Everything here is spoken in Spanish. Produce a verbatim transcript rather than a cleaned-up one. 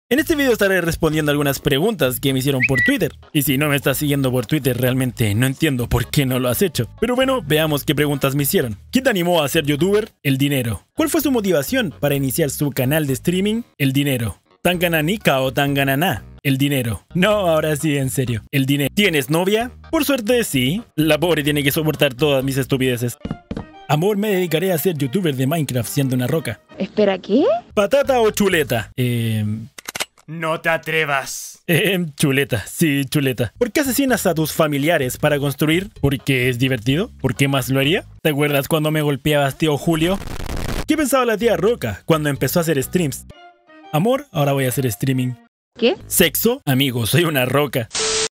En este video estaré respondiendo algunas preguntas que me hicieron por Twitter. Y si no me estás siguiendo por Twitter, realmente no entiendo por qué no lo has hecho. Pero bueno, veamos qué preguntas me hicieron. ¿Quién te animó a ser youtuber? El dinero. ¿Cuál fue su motivación para iniciar su canal de streaming? El dinero. ¿Tangananica o Tangananá? El dinero. No, ahora sí, en serio. El dinero. ¿Tienes novia? Por suerte, sí. La pobre tiene que soportar todas mis estupideces. Amor, me dedicaré a ser youtuber de Minecraft siendo una roca. Espera, ¿qué? ¿Patata o chuleta? Eh... No te atrevas. Eh, chuleta, sí, chuleta. ¿Por qué asesinas a tus familiares para construir? ¿Porque es divertido? ¿Por qué más lo haría? ¿Te acuerdas cuando me golpeabas, tío Julio? ¿Qué pensaba la tía Roca cuando empezó a hacer streams? Amor, ahora voy a hacer streaming. ¿Qué? Sexo, amigo, soy una roca.